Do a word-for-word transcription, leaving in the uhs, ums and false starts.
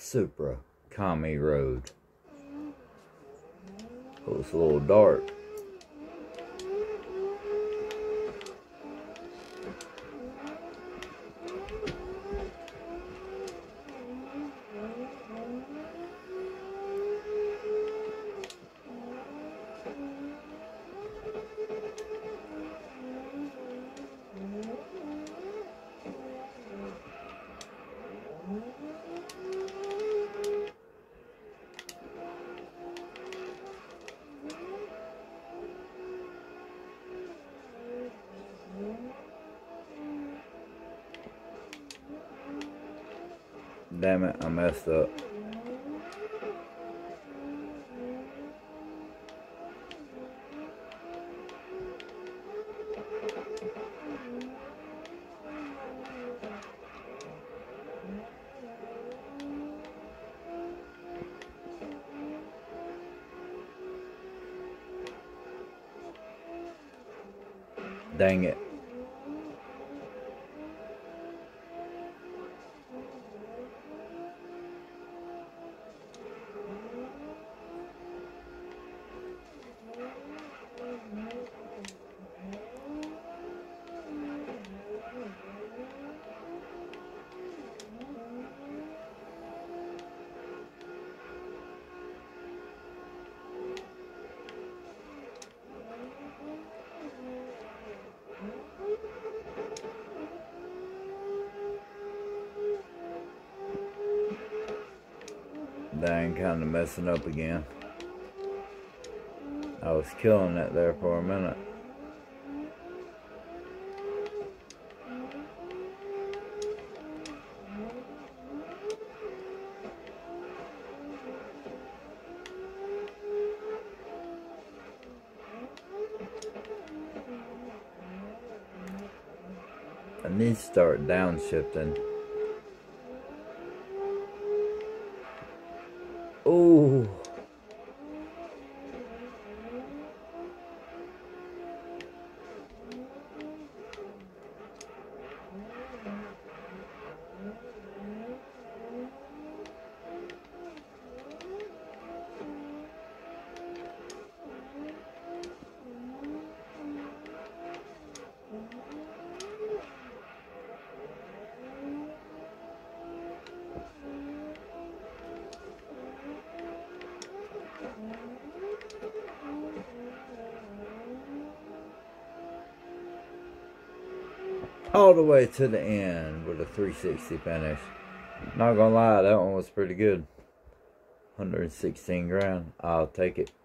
Supra, Commie Road. Oh, it's a little dark. Damn it, I messed up. Dang it. Dang, kind of messing up again. I was killing it there for a minute. I need to start downshifting. Oh. All the way to the end with a three sixty finish. Not gonna lie, that one was pretty good. one hundred sixteen grand. I'll take it.